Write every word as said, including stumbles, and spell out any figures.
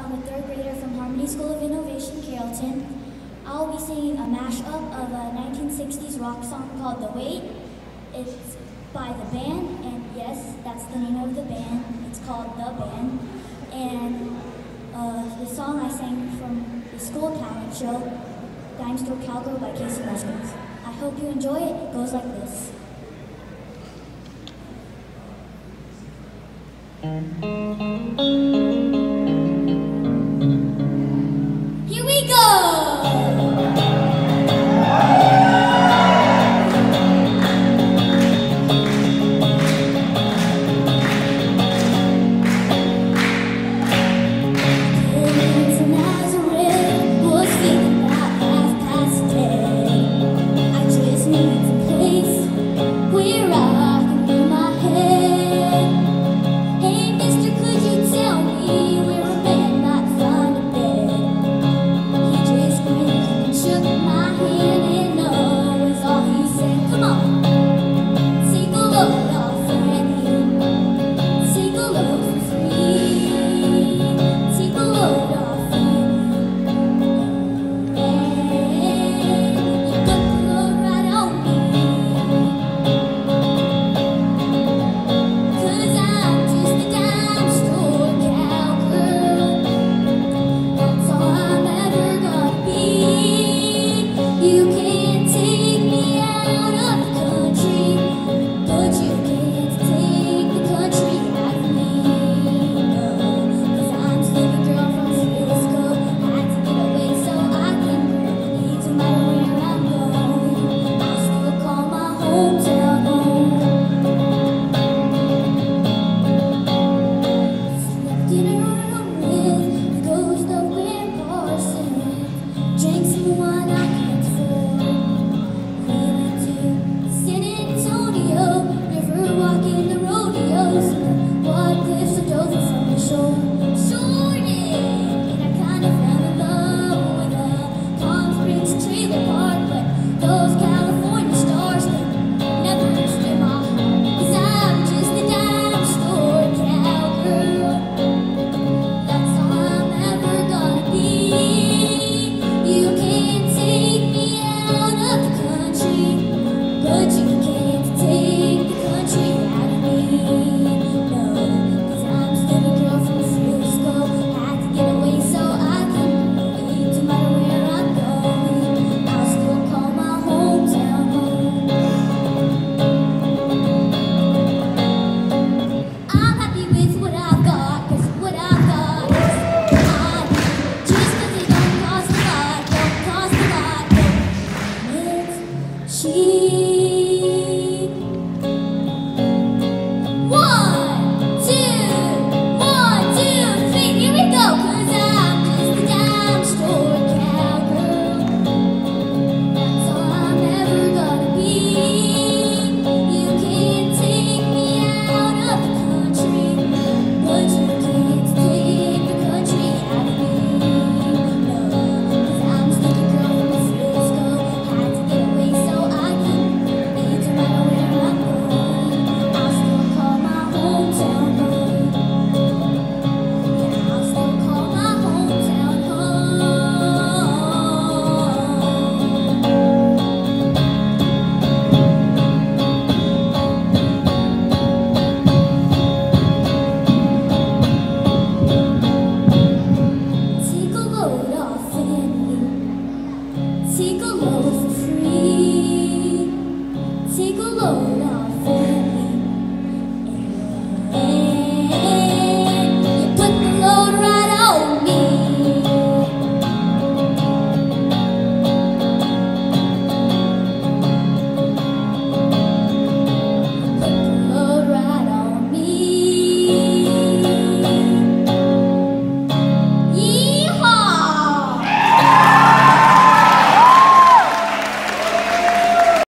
I'm a third grader from Harmony School of Innovation, Carrollton. I'll be singing a mashup of a nineteen sixties rock song called The Wait. It's by the band, and yes, that's the name of the band. It's called The Band. And uh, the song I sang from the school talent show, Dime Cowgirl by Kacey, Musgraves. I hope you enjoy it. It goes like this. Here we go! Take a load for free. Take a load off.